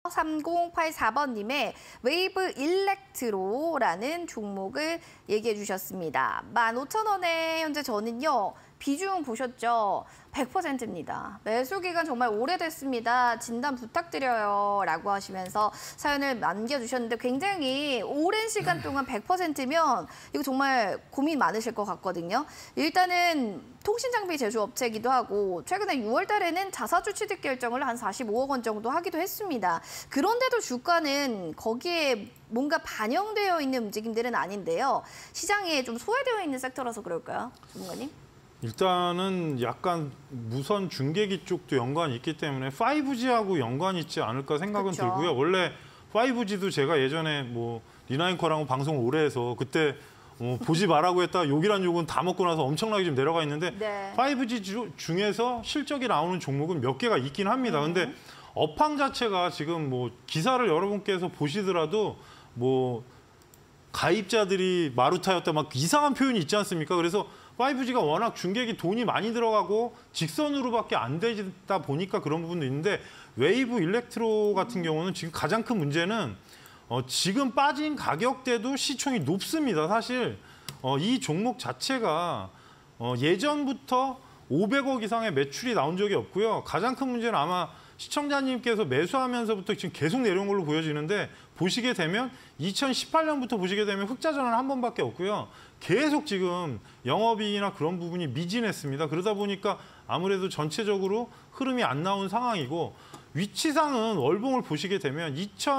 3084번님의 웨이브 일렉트로라는 종목을 얘기해 주셨습니다. 15,000원에 현재 저는요. 비중 보셨죠? 100%입니다. 매수 기간 정말 오래됐습니다. 진단 부탁드려요. 라고 하시면서 사연을 남겨주셨는데 굉장히 오랜 시간 동안 100%면 이거 정말 고민 많으실 것 같거든요. 일단은 통신장비 제조업체이기도 하고 최근에 6월 달에는 자사주 취득 결정을 한 45억 원 정도 하기도 했습니다. 그런데도 주가는 거기에 뭔가 반영되어 있는 움직임들은 아닌데요. 시장에 좀 소외되어 있는 섹터라서 그럴까요? 전문가님? 일단은 약간 무선 중계기 쪽도 연관이 있기 때문에 5G하고 연관이 있지 않을까 생각은 그쵸. 들고요. 원래 5G도 제가 예전에 뭐 리나잉커랑 방송을 오래 해서 그때 보지 말라고 했다 욕이란 욕은 다 먹고 나서 엄청나게 좀 내려가 있는데 네. 5G 중에서 실적이 나오는 종목은 몇 개가 있긴 합니다. 근데 업황 자체가 지금 뭐 기사를 여러분께서 보시더라도 뭐 가입자들이 마루타였다 막 이상한 표현이 있지 않습니까? 그래서 5G가 워낙 중계기 돈이 많이 들어가고 직선으로밖에 안 되다 보니까 그런 부분도 있는데 웨이브 일렉트로 같은 경우는 지금 가장 큰 문제는 지금 빠진 가격대도 시총이 높습니다. 사실 이 종목 자체가 예전부터 500억 이상의 매출이 나온 적이 없고요. 가장 큰 문제는 아마 시청자님께서 매수하면서부터 지금 계속 내려온 걸로 보여지는데 보시게 되면 2018년부터 보시게 되면 흑자 전환 한 번밖에 없고요. 계속 지금 영업이익이나 그런 부분이 미진했습니다. 그러다 보니까 아무래도 전체적으로 흐름이 안 나온 상황이고 위치상은 월봉을 보시게 되면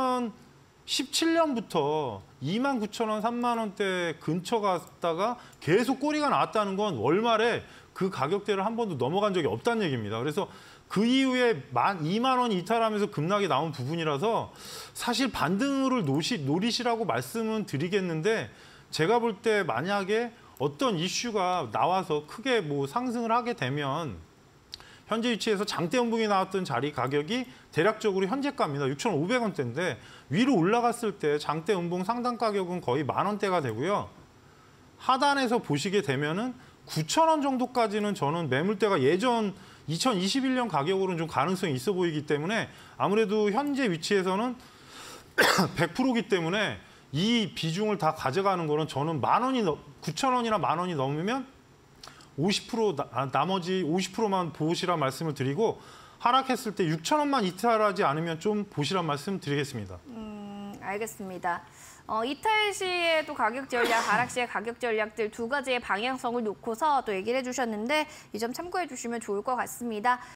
2017년부터 29,000원, 3만 원대 근처 갔다가 계속 꼬리가 나왔다는 건 월말에 그 가격대를 한 번도 넘어간 적이 없다는 얘기입니다. 그래서 그 이후에 2만 원이 이탈하면서 급락이 나온 부분이라서 사실 반등을 노리시라고 말씀은 드리겠는데 제가 볼 때 만약에 어떤 이슈가 나와서 크게 뭐 상승을 하게 되면 현재 위치에서 장대 음봉이 나왔던 자리 가격이 대략적으로 현재가입니다. 6,500원대인데 위로 올라갔을 때 장대 음봉 상단 가격은 거의 10,000원대가 되고요. 하단에서 보시게 되면은 9,000원 정도까지는 저는 매물대가 예전 2021년 가격으로는 좀 가능성이 있어 보이기 때문에 아무래도 현재 위치에서는 100%이기 때문에 이 비중을 다 가져가는 거는 저는 9,000원이나 10,000원이 넘으면 50% 나머지 50%만 보시란 말씀을 드리고 하락했을 때 6,000원만 이탈하지 않으면 좀 보시란 말씀 드리겠습니다. 알겠습니다. 이탈 시에도 가격 전략, 하락 시의 가격 전략들 두 가지의 방향성을 놓고서 또 얘기를 해주셨는데 이 점 참고해 주시면 좋을 것 같습니다.